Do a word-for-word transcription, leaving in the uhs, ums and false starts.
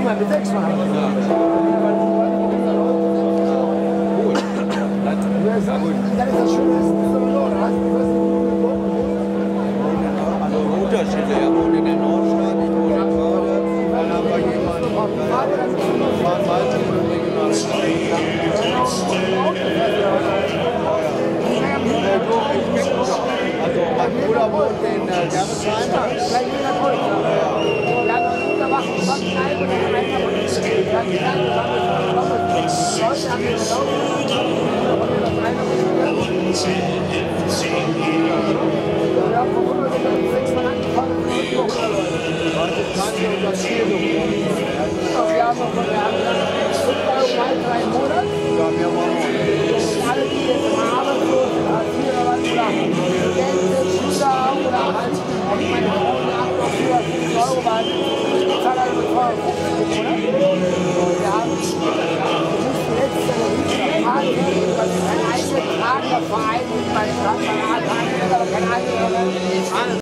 mal mit sechs machen. Ja. Gut. Ja, gut. Dann ist das Schöne, das ist so verloren. Also Unterschiede. Er wohnt in der Nordstadt, ich wohne in Bade. Dann haben wir jemanden, der fahren Walz in der Regionalstadt. Also mein Bruder wohnt in Gerresheim. Wir haben noch fünf Euro drei Monate. Ja, wir wollen Alle, die jetzt im Arbeitslos sind, Hartz vier oder was, oder Geld sind, Schüler oder halt auch meine Frau nach noch für fünf Euro, weil ich zahle also zweihundertfünfzig im Monat. Wir haben, wir mussten letztes Jahr noch nicht erfahren, weil wir kein eingetragener Verein sind, weil ich habe meine Art, aber kein eigener